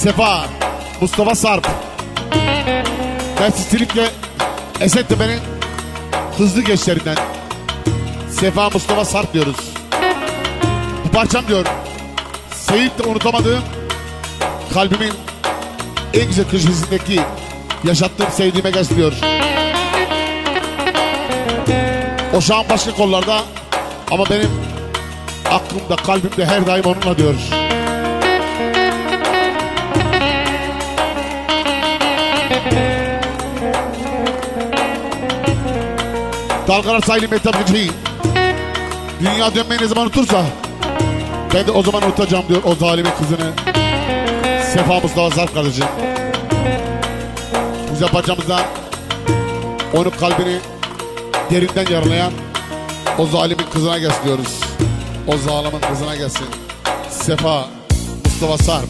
Sefa, Mustafa Sarp, Mersin Silifke, Esentepe'nin hızlı gençlerinden Sefa, Mustafa Sarp diyoruz. Bu parçam diyor, sevip de unutamadığım, kalbimin en güzel köşesindeki yaşattığım sevdiğime gelsin diyor. O şu an başka kollarda ama benim aklımda, kalbimde her daim onunla diyor. Dalgalar sahili Mehtap Gülçe'yi dünya dönmeyi ne zaman unutursa ben de o zaman unutacağım diyor o zalimin kızını Sefa, Mustafa Sarp kardeşim. Güzel parçamızda onun kalbini derinden yaralayan o zalimin kızına gelsin diyoruz. O zalimin kızına gelsin. Sefa, Mustafa Sarp.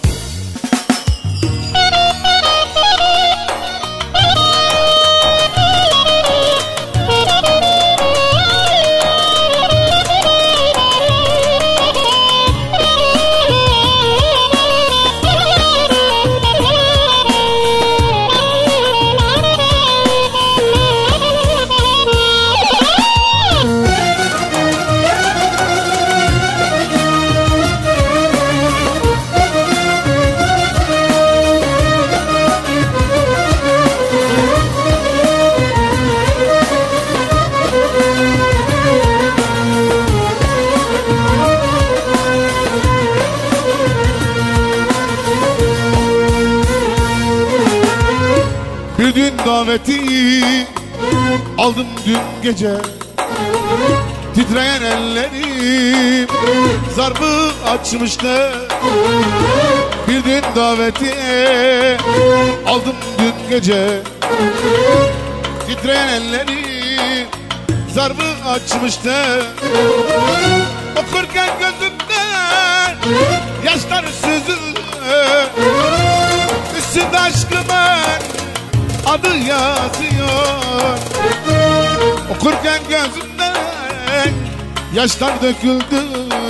Bir düğün daveti aldım dün gece, titreyen ellerim zarbı açmıştı. Bir düğün daveti aldım dün gece, titreyen ellerim zarbı açmıştı. Okurken gözümden yaşlar süzülür, üstünde aşkımın adı yazıyor. Okurken gözümden yaşlar döküldü,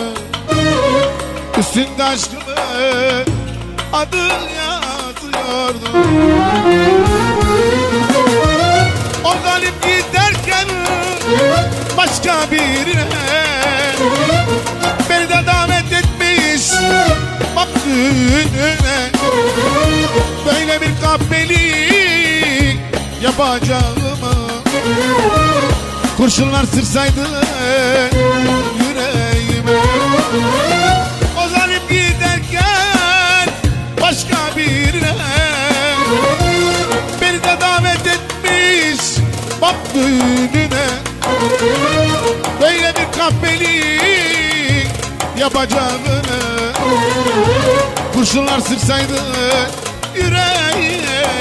üstünde aşkımın adı yazıyordu. O zalim giderken başka birine beni de davet etmiş bak düğününe. Böyle bir kahpeli yapacağımı kurşunlar sıksaydı yüreğime. O zalim giderken başka birine beni de davet etmiş bak düğününe. Böyle bir kahpelik yapacağını kurşunlar sıksaydı yüreğime.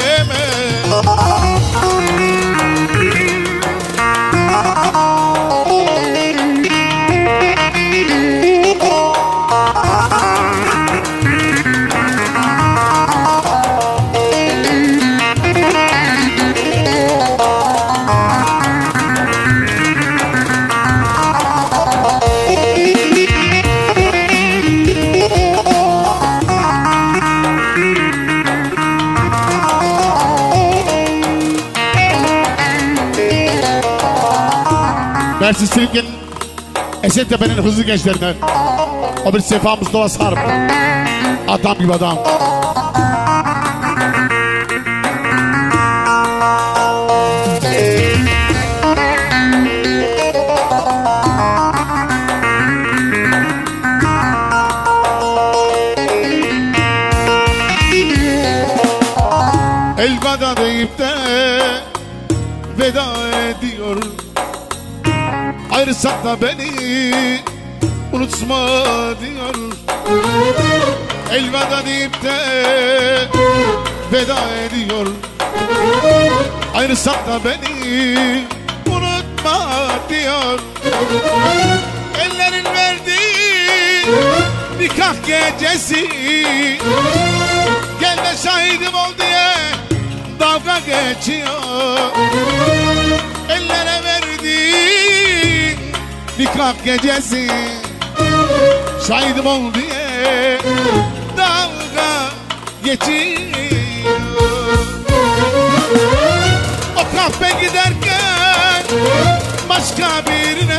Mersin Silifke'nin Esentepe'nin hızlı gençlerinden o bir Sefa, Mustafa Sarp. Adam gibi adam. Elveda deyip de veda ediyor, ayrılsak da beni unutma diyor. Elveda deyip de veda ediyor, ayrılsak da beni unutma diyor. Ellerin verdiği nikah gecesi, gel de şahidim ol diye dalga geçiyor. Ellere verdiği nikah gecesi, şahidim ol diye dalga geçiyor. O kahpe giderken başka birine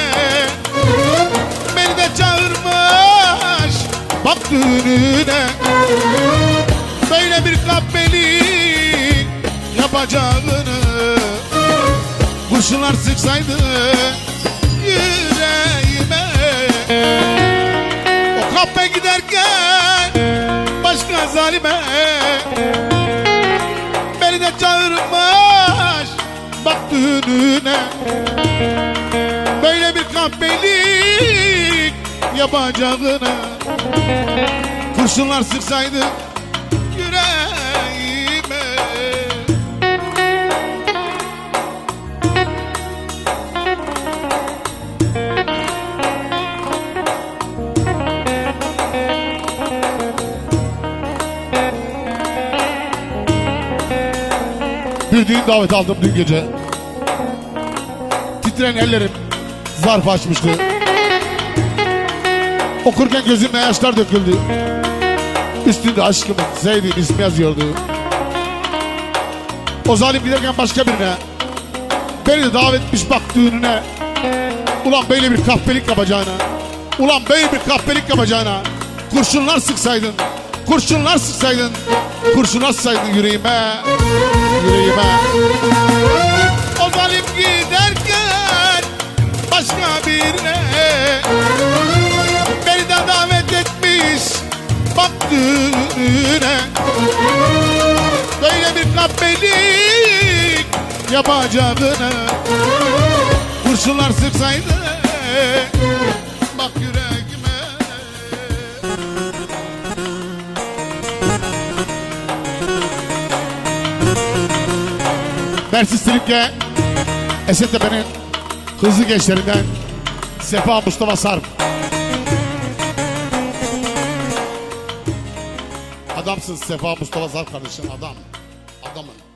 beni de çağırmış bak düğününe. Böyle bir kahpelik yapacağını kurşunlar sıksaydı yüreğime. O kahpe giderken başka zalime beni de çağırmış bak düğününe. Böyle bir kahpelik yapacağını kurşunlar sıksaydı yüreğime. Bir düğün davet aldım dün gece. Titreyen ellerim zarf açmıştı. Okurken gözümden yaşlar döküldü. Üstünde aşkımın sevdiğim ismi yazıyordu. O zalim giderken başka birine beni de davet etmiş bak düğününe. Ulan böyle bir kahpelik yapacağına, ulan böyle bir kahpelik yapacağına kurşunlar sıksaydın, kurşunlar sıksaydın, kurşunlar sıksaydın yüreğime, yüreğime. O zalim giderken başka birine beni de davet etmiş bak düğününe. Böyle bir kahpelik yapacağını kurşunlar sıksaydı bak yüreğime. Mersin Silifke Esentepe'nin hızlı gençlerinden Sefa Mustafa Sarp. Adamsın Sefa Mustafa Sarp kardeşim, adam. Adamın.